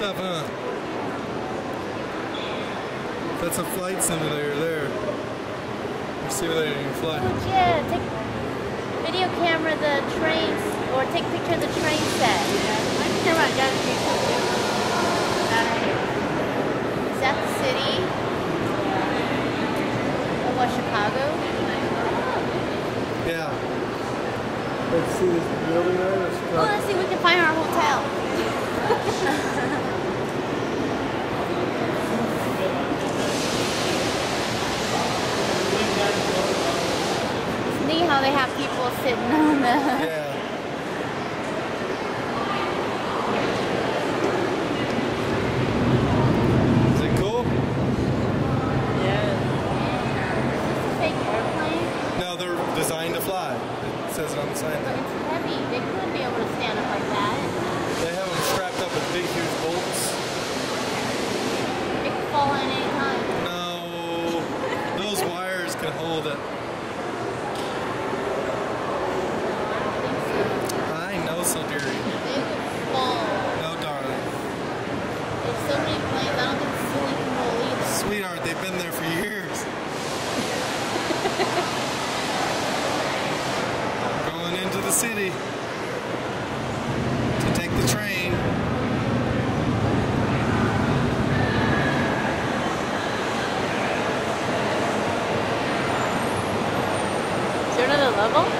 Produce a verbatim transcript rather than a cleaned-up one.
stuff, huh? That's a flight simulator there. You're simulating your flight. Oh, yeah, take video camera the trains, or take picture of the train set. I can care about that. Is that the city? Of what, Chicago? Yeah. Let's see this building there. Let's Well, let's see if we can find our hotel. It's neat how they have people sitting on the... Yeah. Is it cool? Yeah. It's a fake airplane, No, they're designed to fly. It says it on the sign but there. it's heavy. They couldn't be able to stand up like that. They have them strapped up with big, huge bolts. It could fall in any time. No, those wires can hold it. I know, so dearie. They would fall. No, darling. There's so many planes, I don't think the ceiling can roll either. Sweetheart, they've been there for years. Going into the city to take the train. Is there another level?